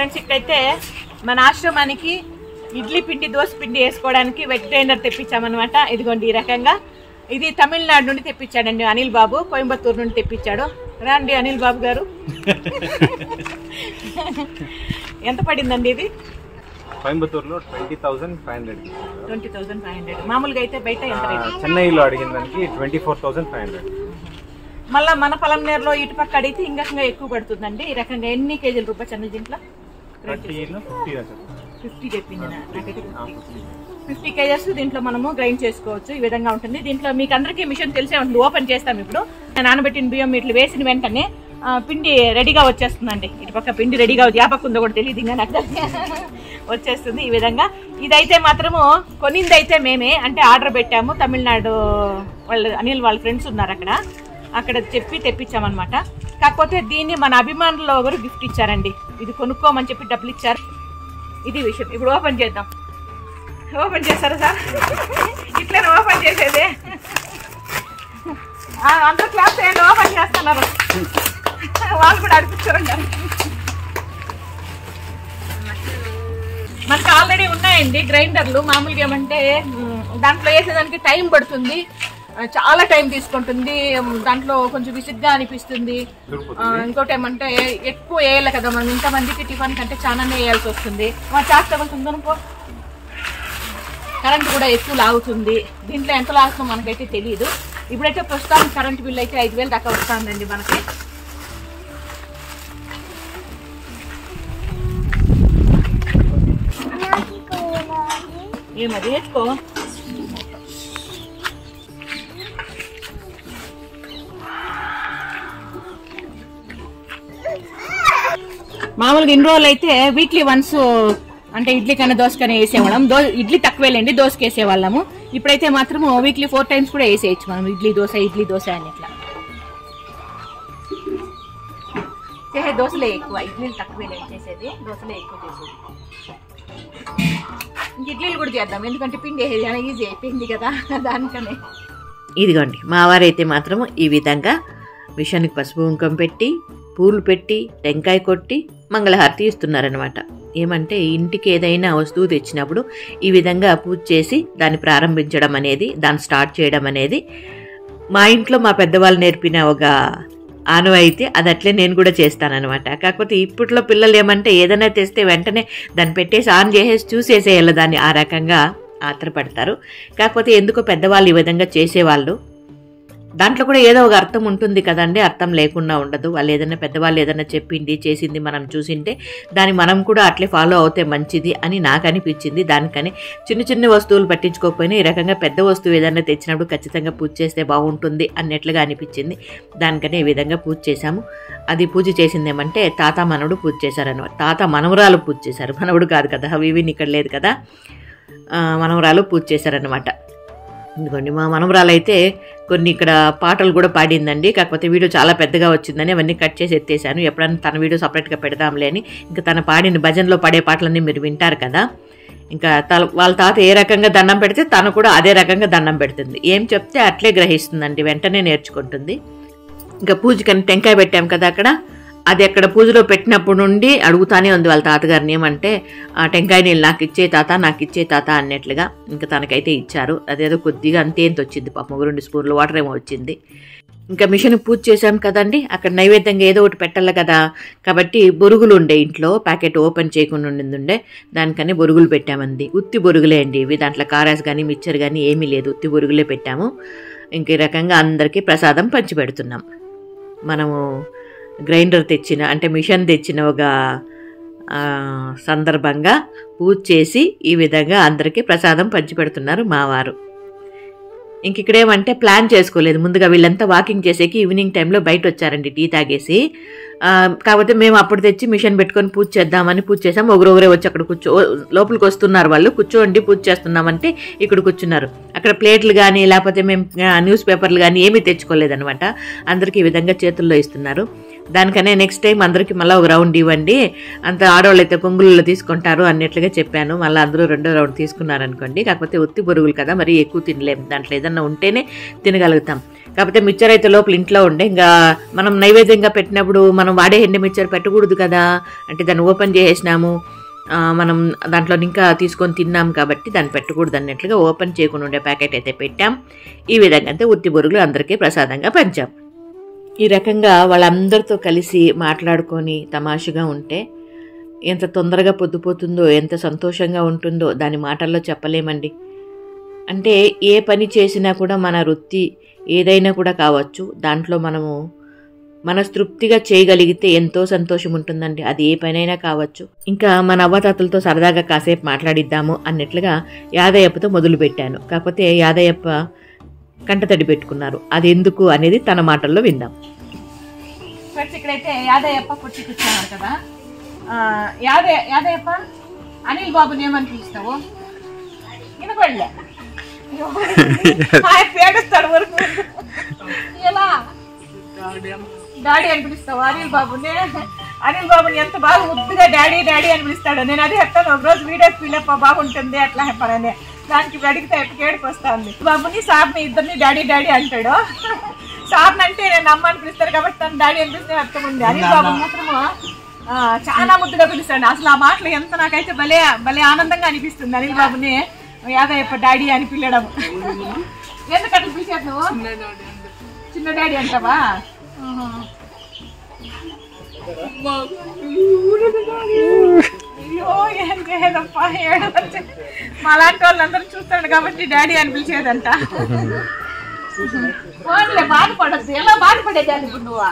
Friends ఇక్కడైతే మన ఆశ్రమానికి ఇడ్లీ పిండి దోశ పిండి వేసుకోవడానికి వెట్ గ్రైండర్ తెప్పించామన్నమాట. ఇదిగోండి ఈ రకంగా. ఇది తమిళనాడు నుండి తెప్పించాడండి అనిల్ బాబు, కోయంబత్తూరు నుండి తెప్పించాడు. రండి అనిల్ బాబు గారు. ఎంత పడిందండి ఇది? కోయంబత్తూరులో 20,500. 20,500. మామూలుగా అయితే బయట ఎంత రేట్? చెన్నైలో అడిగిన దానికి 24,500. మళ్ళీ మన పొలంనేరులో ఇటు పక్క అడిగితే ఇంకా ఎక్కువ పడుతుందండి. ఈ రకంగా ఎన్ని కేజీల రూపాయలు చెన్నై దీంట్లో? 50 చెప్పింది. 50 కేజెస్ దీంట్లో మనము గ్రైండ్ చేసుకోవచ్చు. ఈ విధంగా ఉంటుంది. దీంట్లో మీకు అందరికీ మిషన్ తెలిసే ఉంటుంది. ఓపెన్ చేస్తాం ఇప్పుడు. నానబెట్టిన బియ్యం ఇట్లా వేసిన వెంటనే పిండి రెడీగా వచ్చేస్తుందండి. ఇటు పక్క పిండి రెడీగా ఏ పక్క ఉందో కూడా తెలియదు, ఇంకా నాకు వచ్చేస్తుంది ఈ విధంగా. ఇదైతే మాత్రము కొనిందైతే మేమే, అంటే ఆర్డర్ పెట్టాము. తమిళనాడు వాళ్ళు అనిల్ వాళ్ళ ఫ్రెండ్స్ ఉన్నారు అక్కడ చెప్పి తెప్పించామన్నమాట. కాకపోతే దీన్ని మన అభిమానులు ఎవరు గిఫ్ట్ ఇచ్చారండి. ఇది కొనుక్కోమని చెప్పి డబ్బులు ఇచ్చారు. ఇది విషయం. ఇప్పుడు ఓపెన్ చేద్దాం. ఓపెన్ చేస్తారా సార్? ఇట్లనే ఓపెన్ చేసేది. అందరూ క్లాస్ చేయండి. ఓపెన్ చేస్తున్నారు, వాళ్ళు కూడా అడిపించారు. మనకి ఆల్రెడీ ఉన్నాయండి గ్రైండర్లు. మామూలుగా ఏమంటే దాంట్లో వేసేదానికి టైం పడుతుంది, చాలా టైం తీసుకుంటుంది. దాంట్లో కొంచెం విసిగ్గా అనిపిస్తుంది. ఇంకోటి ఏమంటే ఎక్కువ వేయాలి కదా మనం, ఇంతమందికి టిఫిన్ కంటే చాలానే వేయాల్సి వస్తుంది. చేస్తామనుకో కరెంట్ కూడా ఎక్కువ లాగుతుంది. దీంట్లో ఎంత లాగుతుందో మనకైతే తెలియదు. ఇప్పుడైతే ప్రస్తుతానికి కరెంట్ బిల్ అయితే 5,000 దాకా వస్తుందండి మనకి. ఏమది వేసుకో. మామూలుగా ఇన్ని రోజులు అయితే వీక్లీ వన్స్ అంటే ఇడ్లీ కన్నా దోశ కన్నా వేసేవాళ్ళం. ఇడ్లీ తక్కువేలేండి, దోశకి వేసేవాళ్ళము. ఇప్పుడైతే మాత్రం వీక్లీ 4 times కూడా వేసేయచ్చు మనం. ఇడ్లీ దోశ అని ఇట్లా చేసే. దోశలే ఎక్కువ, ఇడ్లీలు తక్కువేలేండి చేసేది. దోశలే ఎక్కువ చేసేది. ఇంక ఇడ్లీలు కూడా చేద్దాం, ఎందుకంటే పిండి వేసేది ఈజీ అయిపోయింది కదా దానికనే. ఇదిగోండి మా వారైతే మాత్రం ఈ విధంగా మిషన్కి పసుపు కుంకుమ పెట్టి, పూలు పెట్టి, టెంకాయ కొట్టి మంగళహారతి ఇస్తున్నారనమాట. ఏమంటే ఇంటికి ఏదైనా వస్తువు తెచ్చినప్పుడు ఈ విధంగా పూజ చేసి దాన్ని ప్రారంభించడం అనేది, దాన్ని స్టార్ట్ చేయడం అనేది మా ఇంట్లో మా పెద్దవాళ్ళు నేర్పిన ఒక ఆనవాయితీ. అది అట్లే నేను కూడా చేస్తానన్నమాట. కాకపోతే ఇప్పట్లో పిల్లలు ఏమంటే ఏదైనా తెస్తే వెంటనే దాన్ని పెట్టేసి ఆన్ చేసేసి చూసేసేయాలి దాన్ని, ఆ రకంగా ఆత్రపడతారు. కాకపోతే ఎందుకో పెద్దవాళ్ళు ఈ విధంగా చేసేవాళ్ళు. దాంట్లో కూడా ఏదో ఒక అర్థం ఉంటుంది కదండి, అర్థం లేకుండా ఉండదు. వాళ్ళు ఏదైనా పెద్దవాళ్ళు ఏదైనా చెప్పింది చేసింది మనం చూసింటే దాన్ని మనం కూడా అట్లే ఫాలో అవుతే మంచిది అని నాకు అనిపించింది. దానికని చిన్న చిన్న వస్తువులు పట్టించుకోకపోయినా ఈ రకంగా పెద్ద వస్తువు ఏదైనా తెచ్చినప్పుడు ఖచ్చితంగా పూజ చేస్తే బాగుంటుంది అన్నట్లుగా అనిపించింది. దానికని ఈ విధంగా పూజ చేశాము. అది పూజ చేసింది ఏమంటే తాత మనవడు పూజ చేశారనమాట. తాత మనవరాలు పూజ చేశారు, మనవడు కాదు కదా, వివిన్ ఇక్కడ లేదు కదా, మనవరాలు పూజ చేశారనమాట. ఎందుకండి మా మనవరాలు అయితే కొన్ని ఇక్కడ పాటలు కూడా పాడిందండి. కాకపోతే వీడియో చాలా పెద్దగా వచ్చిందని అవన్నీ కట్ చేసి ఎత్తేసాను. ఎప్పుడన్నా తన వీడియో సపరేట్గా పెడదాంలే అని. ఇంకా తన పాడిన భజనలో పాడే పాటలన్నీ మీరు వింటారు కదా. ఇంకా వాళ్ళ తాత ఏ రకంగా దండం పెడితే తను కూడా అదే రకంగా దండం పెడుతుంది. ఏం చెప్తే అట్లే గ్రహిస్తుందండి, వెంటనే నేర్చుకుంటుంది. ఇంకా పూజకని టెంకాయ పెట్టాం కదా అక్కడ, అది అక్కడ పూజలో పెట్టినప్పుడు నుండి అడుగుతానే ఉంది వాళ్ళ తాతగారిని. ఏమంటే ఆ టెంకాయ నీళ్ళు నాకు ఇచ్చే తాత అన్నట్లుగా. ఇంకా తనకైతే ఇచ్చారు. అదేదో కొద్దిగా అంతేంత వచ్చింది పాపం, 2 స్పూన్లు వాటర్ ఏమో వచ్చింది. ఇంకా మిషన్ పూజ చేశాం కదండి, అక్కడ నైవేద్యంగా ఏదో ఒకటి పెట్టాలి కదా. కాబట్టి బొరుగులు ఉండే ఇంట్లో, ప్యాకెట్ ఓపెన్ చేయకుండా ఉండే, దానికని బొరుగులు పెట్టామంది. ఉత్తి బొరుగులే అండి ఇవి, దాంట్లో కారాస్ కానీ మిక్చర్ కానీ ఏమీ లేదు, ఉత్తి బొరుగులే పెట్టాము. ఇంక ఈ రకంగా అందరికీ ప్రసాదం పంచిపెడుతున్నాం. మనము గ్రైండర్ తెచ్చిన అంటే మిషన్ తెచ్చిన ఒక సందర్భంగా పూజ చేసి ఈ విధంగా అందరికీ ప్రసాదం పంచిపెడుతున్నారు మా వారు. ఇంక ఇక్కడేమంటే ప్లాన్ చేసుకోలేదు. ముందుగా వీళ్ళంతా వాకింగ్ చేసేకి ఈవినింగ్ టైంలో బయట వచ్చారండి టీ తాగేసి. కాకపోతే మేము అప్పుడు తెచ్చి మిషన్ పెట్టుకొని పూజ చేద్దామని పూజ చేసాము. ఒకరొకరే వచ్చి అక్కడ లోపలికి వస్తున్నారు. వాళ్ళు కూర్చోండి పూజ చేస్తున్నామంటే ఇక్కడ కూర్చున్నారు. అక్కడ ప్లేట్లు కానీ లేకపోతే మేము న్యూస్ పేపర్లు కానీ ఏమీ తెచ్చుకోలేదనమాట. అందరికీ ఈ విధంగా చేతుల్లో ఇస్తున్నారు. దానికనే నెక్స్ట్ టైం అందరికీ మళ్ళీ ఒక రౌండ్ ఇవ్వండి, అంత ఆడవాళ్ళు అయితే పొంగులలో తీసుకుంటారు అన్నట్లుగా చెప్పాను. మళ్ళీ అందరూ 2వ రౌండ్ తీసుకున్నారనుకోండి. కాకపోతే ఉత్తి బొరుగులు కదా, మరి ఎక్కువ తినలేము, దాంట్లో ఏదన్నా ఉంటేనే తినగలుగుతాం. కాకపోతే మిక్చర్ అయితే లోపల ఇంట్లో ఉండే, ఇంకా మనం నైవేద్యంగా పెట్టినప్పుడు మనం వాడే ఎండు మిక్చర్ పెట్టకూడదు కదా, అంటే దాన్ని ఓపెన్ చేసేసినాము, మనం దాంట్లో ఇంకా తీసుకొని తిన్నాం కాబట్టి దాన్ని పెట్టకూడదు అన్నట్లుగా ఓపెన్ చేయకుండా ఉండే ప్యాకెట్ అయితే పెట్టాం. ఈ విధంగా అయితే ఉత్తి బొరుగులు అందరికీ ప్రసాదంగా పంచాం. ఈ రకంగా వాళ్ళందరితో కలిసి మాట్లాడుకొని తమాషగా ఉంటే ఎంత తొందరగా పొద్దుపోతుందో, ఎంత సంతోషంగా ఉంటుందో దాని మాటల్లో చెప్పలేమండి. అంటే ఏ పని చేసినా కూడా మన వృత్తి ఏదైనా కూడా కావచ్చు, దాంట్లో మనము మనస్తృప్తిగా చేయగలిగితే ఎంతో సంతోషం ఉంటుందండి. అది ఏ పనైనా కావచ్చు. ఇంకా మన అవ్వతాతలతో సరదాగా కాసేపు మాట్లాడిద్దాము అన్నట్లుగా యాదయ్యప్పతో మొదలుపెట్టాను. కాకపోతే యాదయ్యప్ప కంటతడి పెట్టుకున్నారు. అది ఎందుకు అనేది తన మాటల్లో విందాం. ఇక్కడైతే యాదయ్యప్ప పుట్టి కూర్చున్నారు కదా. యాదయ్యప్ప అనిల్ బాబుని ఏమని పిలుస్తావు? వినపడలే పేడుస్తాడు వరకు. ఎలా డాడీ అని పిలుస్తావు అనిల్ బాబుని? అనిల్ బాబుని ఎంత బాగా ముద్దుగా డాడీ డాడీ అని పిలుస్తాడు. నేను అదే చెప్తాను, ఒకరోజు వీడియో ఫీలప్ బాగుంటుంది అట్లా చెప్పాలని. దానికి ఇప్పుడు అడిగితే ఏడుపు వస్తుంది. బాబుని సార్ని ఇద్దరిని డాడీ డాడీ అంటాడు. సార్ని అంటే నేను అమ్మ అని పిలుస్తాను కాబట్టి తను డాడీ అని పిలిస్తే అర్థం ఉంది. అనిల్ బాబుని మాత్రము చాలా ముద్దుగా పిలుస్తాడు. అసలు ఆ మాటలు ఎంత నాకైతే భలే భలే ఆనందంగా అనిపిస్తుంది. అనిల్ బాబుని యాదయ్యప్ప డాడీ అని పిల్లడం. ఎందుకు అట్లా పిలిచేది నువ్వు? చిన్న డాడీ అంటావా? అయ్యో ఏం చేయదప్పా, ఏడవచ్చు. మాలాంటి వాళ్ళందరూ చూస్తాడు కాబట్టి డాడీ అని పిలిచేదంట. ఫోన్లే బాధపడద్దు. ఎలా బాధపడేదాన్ని ఇప్పుడు నువ్వు?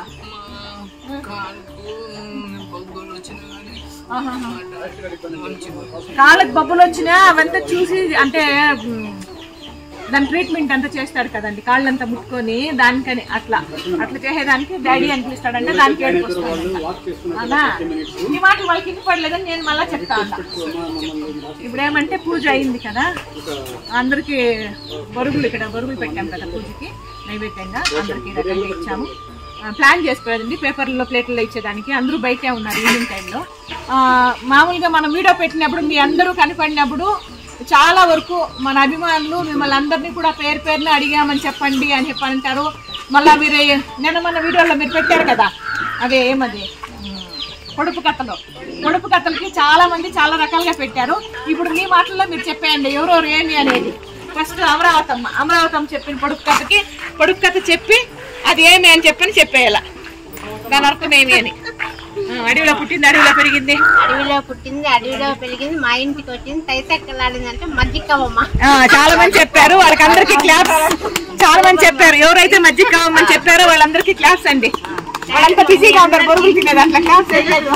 కాళ్ళకి బొబ్బులు వచ్చినా అవంతా చూసి అంటే దాని ట్రీట్మెంట్ అంతా చేస్తాడు కదండి, కాళ్ళంతా ముట్టుకొని దానికని అట్లా చేసేదానికి డాడీ అని పిలుస్తాడంటే దానికి ఏడుపు వస్తుంది. అలా ఈ మాటలు వాళ్ళకి ఇష్టపడలేదని నేను మళ్ళీ చెప్తా ఉన్నా. ఇప్పుడు ఏమంటే పూజ అయింది కదా, అందరికి బొరుగులు ఇక్కడ బొరుగులు పెట్టాం కదా పూజకి నైవేద్యంగా, అందరికి రకంగా ఇచ్చాము. ప్లాన్ చేసుకోలేదండి పేపర్లో ప్లేట్లలో ఇచ్చేదానికి. అందరూ బయటే ఉన్నారు ఈవినింగ్ టైంలో. మామూలుగా మనం వీడియో పెట్టినప్పుడు మీ అందరూ కనపడినప్పుడు చాలా వరకు మన అభిమానులు మిమ్మల్ని అందరినీ కూడా పేరు పేరుని అడిగామని చెప్పండి అని చెప్పంటారు. మళ్ళీ మీరు నిన్న మన వీడియోలో మీరు పెట్టారు కదా, అదే ఏమది పొడుపు కథలకి చాలా మంది చాలా రకాలుగా పెట్టారు. ఇప్పుడు మీ మాటల్లో మీరు చెప్పేయండి ఎవరెవరు ఏమి అనేది. ఫస్ట్ అమరావతమ్మ చెప్పిన పొడుపు కథ చెప్పి అది ఏమి అని చెప్పేయాల. దాని అర్థం ఏమి అని. అడవిలో పుట్టింది అడవిలో పెరిగింది, అడవిలో పెరిగింది, మా ఇంటికి వచ్చింది, తైతెక్కలాడిందంటే మజ్జిగవ్వమ్మ. చాలా మంది చెప్పారు, వాళ్ళకి అందరికి క్లాప్స్. చాలా మంది చెప్పారు, ఎవరైతే మజ్జిగవ్వమ్మని చెప్పారో వాళ్ళందరికీ క్లాప్స్ అండి. వాళ్ళంతా బిజీగా ఉంటారు బొరుగులు తినేది, అట్లా క్లాప్స్ వేయలేదు.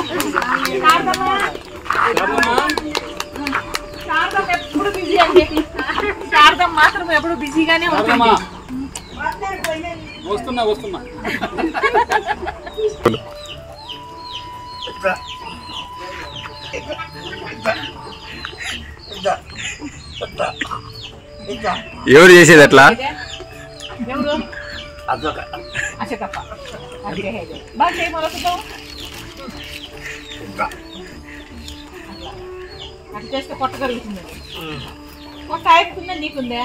శారదమ్మ ఎప్పుడు బిజీ అండి. శారదమ్మ మాత్రం ఎప్పుడు బిజీగానే ఉంటుంది. వస్తున్నా ఎవరు చేసేది అట్లా? ఎవరు? అశోకప్ప. బాగా చేయమలుగుతాం అట్లా చేస్తే పొట్ట కలుగుతుంది. పొట్ట ఆయపుకుందా నీకుందే?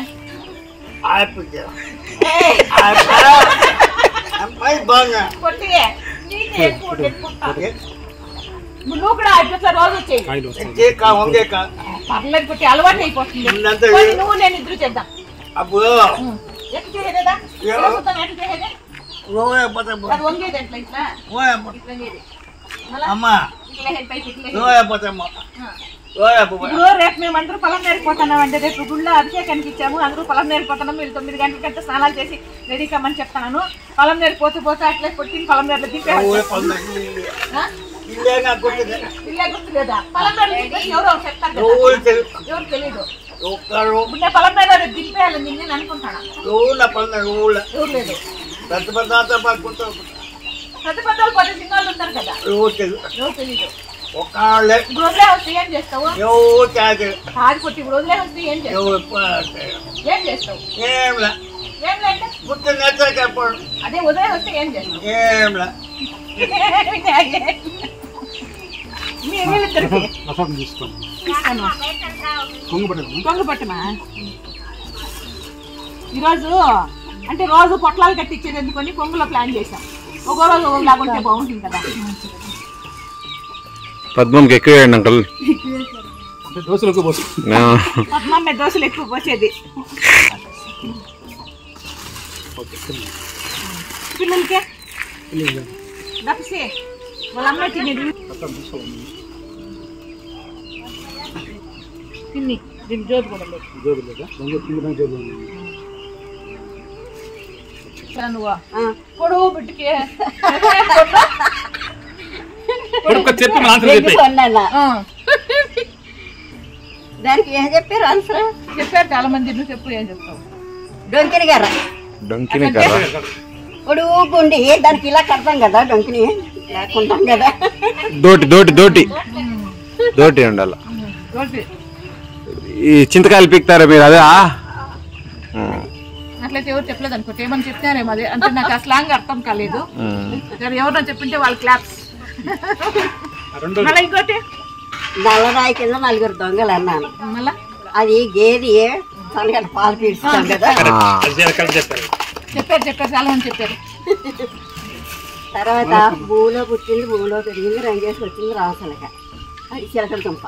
పొట్టిగే నీకే నువ్వు కూడా అయిపోతా రోజు వచ్చేయి. పర్లేదు పొట్టి అలవాటు అయిపోతుంది. నువ్వు నేను ఇద్దరు చేద్దాం. ఎట్లా చేయలేదా? ఎట్లా చేసేదే? అది వంగేది ఎట్లా ఇట్లా ఇప్పుడు రేపు మేమందరూ పొలం నేరిపోతున్నాం అంటే రేపు గుళ్ళో అభిషేకానికి ఇచ్చాము. అందరూ పొలం నేరిపోతున్నాం. మీరు 9 గంటలకంటే స్నానాలు చేసి రెడీ కమ్మని చెప్తాను. పొలం నేరిపోతూ అట్లే కొట్టిన పొలం నేర్లు దింపే ఇల్లే గుర్తులేదా? పొలం నేర్లు ఎవరో చెప్తారు, ఎవరు తెలీదు. పొలం నేర దింపేయాలి నేను అనుకుంటాను. ఎవరు లేదు, పెద్ద పెద్దలు 10 సినిమాలు ఉంటారు కదా, ఎవరు తెలీదు. రోజులే వస్తే ఏం చేస్తావు? కాదు కొట్టి రోజులే వస్తే ఏం చేస్తావు? ఏం చేస్తావు? అదే ఉదయం వస్తే ఏం చేస్తావు? కొంగు పట్టమా? ఈరోజు అంటే రోజు పొట్లాలు కట్టించేది ఎందుకని పొంగులో ప్లాన్ చేసాం. ఒక రోజు లాగుంటే బాగుంటుంది కదా. పద్మంకి ఎక్కువ వేయండి అంకల్. పద్మమ్మ దోశలు ఎక్కువ పోసేది. పిల్లలకే దప్సే వాళ్ళ అమ్మ తినేది తిని దీని జోబు కూడా లేదు. నువ్వు పొడవు బిడ్డకి దానికి ఏం చెప్పారు ఆన్సర్ చెప్పారు చాలా మంది. నువ్వు చెప్పు ఏం చెప్తావు? డొంకిని గారు పొడుగు గుండి దానికి ఇలా కడతాం కదా డొంకిని లేకుంటాం కదా. దోటి దోటి దోటి దోటి ఉండాల. ఈ చింతకాయలు పీకుతారా మీరు? అదే అట్లయితే ఎవరు చెప్పలేదు అనుకోండి. ఏమని చెప్తారేమో అదే అంటే నాకు ఆ స్లాంగ్ అర్థం కాలేదు. ఎవరో చెప్పింటే వాళ్ళు క్లాప్స్. మళ్ళీ ఇంకోటి నల్లరాయి కింద 4 దొంగలు అన్నాను. మళ్ళా అది గేది తనగట్ట పాలు పీడుస్తాం కదా. చెప్పారు చాలా మంది చెప్పారు. తర్వాత భూమిలో పుట్టింది భూమిలో పెరిగింది రంగేసి వచ్చింది రాసలక అది చిలకడ దుంప.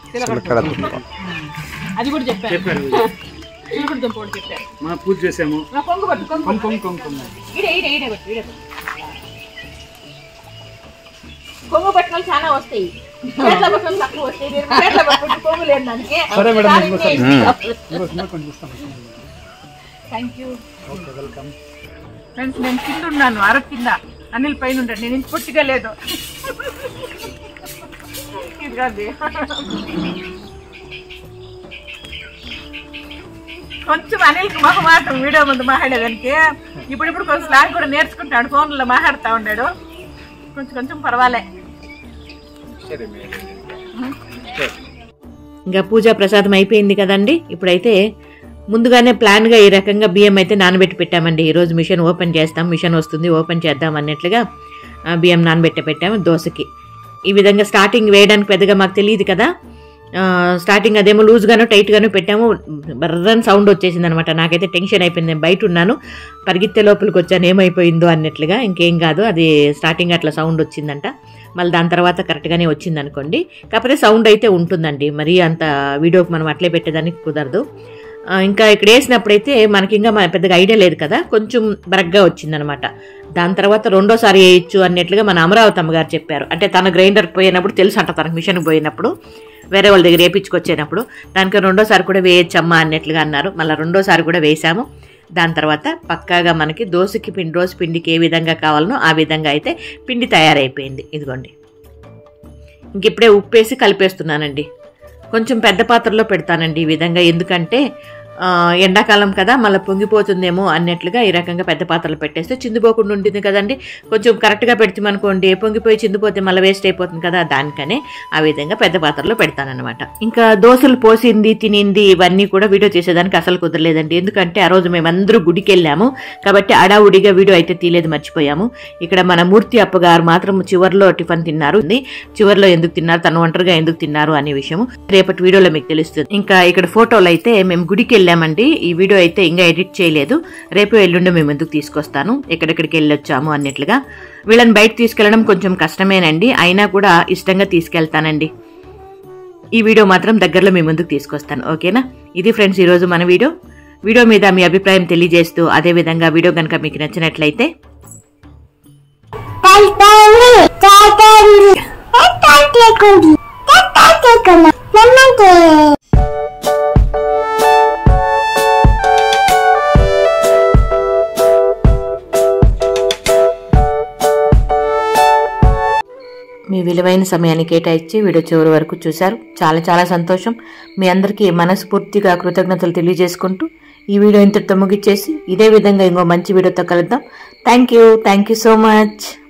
అది కూడా చెప్పారు. చిలకడ దుంప కూడా చెప్పారు. మనం పూజ చేసాము. కొంగు పట్టు కొంగు పట్టుకొని చాలా వస్తాయి. పేట్ల పట్టుకొని తక్కువ వస్తాయి. పేట్ల పట్టుకుంటే కొంగు లేదు దానికి. Thank you friends. నేను కింద ఉన్నాను, అరకు కింద. అనిల్ పైన ఉంటాడు. నేను ఇంత పొట్టిగా లేదు. కొంచెం అనిల్కి మొహమాటం వీడియో ముందు మాట్లాడేదానికి. ఇప్పుడు కొంచెం స్లాంగ్ కూడా నేర్చుకుంటాడు. ఫోన్లో మాట్లాడుతూ ఉన్నాడు. కొంచెం పర్వాలే. ఇంకా పూజా ప్రసాదం అయిపోయింది కదండి. ఇప్పుడైతే ముందుగానే ప్లాన్గా ఈ రకంగా బియ్యం అయితే నానబెట్టి పెట్టామండి. ఈరోజు మిషన్ ఓపెన్ చేస్తాం, మిషన్ వస్తుంది ఓపెన్ చేద్దాం అన్నట్లుగా బియ్యం నానబెట్టి పెట్టాము దోశకి. ఈ విధంగా స్టార్టింగ్ వేయడానికి పెద్దగా మాకు తెలియదు కదా. స్టార్టింగ్ అదేమో లూజ్గాను టైట్గాను పెట్టాము. బర్రని సౌండ్ వచ్చేసింది అనమాట. నాకైతే టెన్షన్ అయిపోయింది. నేను బయట ఉన్నాను, పరిగెత్తే లోపలికి వచ్చాను ఏమైపోయిందో అన్నట్లుగా. ఇంకేం కాదు, అది స్టార్టింగ్ అట్లా సౌండ్ వచ్చిందంట. మళ్ళీ దాని తర్వాత కరెక్ట్గానే వచ్చింది అనుకోండి. కాకపోతే సౌండ్ అయితే ఉంటుందండి. మరీ అంత వీడియోకి మనం అట్లే పెట్టేదానికి కుదరదు. ఇంకా ఇక్కడ వేసినప్పుడైతే మనకి ఇంకా పెద్దగా ఐడియా లేదు కదా, కొంచెం బరగ్గా వచ్చిందనమాట. దాని తర్వాత రెండోసారి వేయచ్చు అన్నట్లుగా మన అమరావతి అమ్మగారు చెప్పారు. అంటే తన గ్రైండర్ పోయినప్పుడు తెలుసు అంట, తనకు మిషన్కి పోయినప్పుడు వేరే వాళ్ళ దగ్గర వేయించుకొచ్చేటప్పుడు దానికి రెండోసారి కూడా వేయచ్చమ్మా అన్నట్లుగా అన్నారు. మళ్ళీ రెండోసారి కూడా వేసాము. దాని తర్వాత పక్కాగా మనకి దోశకి దోశ పిండికి ఏ విధంగా కావాలనో ఆ విధంగా అయితే పిండి తయారైపోయింది. ఇదిగోండి, ఇంక ఇప్పుడే ఉప్పేసి కలిపేస్తున్నానండి. కొంచెం పెద్ద పాత్రలో పెడతానండి ఈ విధంగా. ఎందుకంటే ఎండాకాలం కదా, మళ్ళీ పొంగిపోతుందేమో అన్నట్లుగా ఈ రకంగా పెద్ద పాత్రలు పెట్టేస్తే చిందిపోకుండా ఉంటుంది కదండి. కొంచెం కరెక్ట్గా పెడతామనుకోండి, పొంగిపోయి చిందిపోతే మళ్ళీ వేస్ట్ అయిపోతుంది కదా, దానికనే ఆ విధంగా పెద్ద పాత్రలో పెడతానమాట. ఇంకా దోశలు పోసింది తినింది ఇవన్నీ కూడా వీడియో చేసేదానికి అసలు కుదరలేదండి. ఎందుకంటే ఆ రోజు మేమందరూ గుడికి వెళ్ళాము కాబట్టి అడావుడిగా వీడియో అయితే తీయలేదు, మర్చిపోయాము. ఇక్కడ మన మూర్తి అప్పగారు మాత్రం చివరిలో టిఫిన్ తిన్నారు. చివరిలో ఎందుకు తిన్నారు, తను ఒంటరిగా ఎందుకు తిన్నారు అనే విషయం రేపటి వీడియోలో మీకు తెలుస్తుంది. ఇంకా ఇక్కడ ఫోటోలు అయితే మేము గుడికి వెళ్ళామండి. ఈ వీడియో అయితే ఇంకా ఎడిట్ చేయలేదు, రేపు ఎల్లుండి మేము ఎందుకు తీసుకొస్తాను ఎక్కడెక్కడికి వెళ్ళొచ్చాము అన్నట్లుగా. వీళ్ళని బయట తీసుకెళ్లడం కొంచెం కష్టమేనండి, అయినా కూడా ఇష్టంగా తీసుకెళ్తానండి. ఈ వీడియో మాత్రం దగ్గరలో మీ ముందుకు తీసుకొస్తాను. ఓకేనా? ఇది ఫ్రెండ్స్ ఈరోజు మన వీడియో మీద మీ అభిప్రాయం తెలియజేస్తూ, అదేవిధంగా వీడియో కనుక మీకు నచ్చినట్లయితే మీ విలువైన సమయాన్ని కేటాయించి వీడియో చివరి వరకు చూశారు. చాలా చాలా సంతోషం. మీ అందరికీ మనస్ఫూర్తిగా కృతజ్ఞతలు తెలియజేసుకుంటూ ఈ వీడియో ఇంతటితో ముగిచ్చేసి ఇదే విధంగా ఇంకో మంచి వీడియోతో కలుద్దాం. Thank you so much.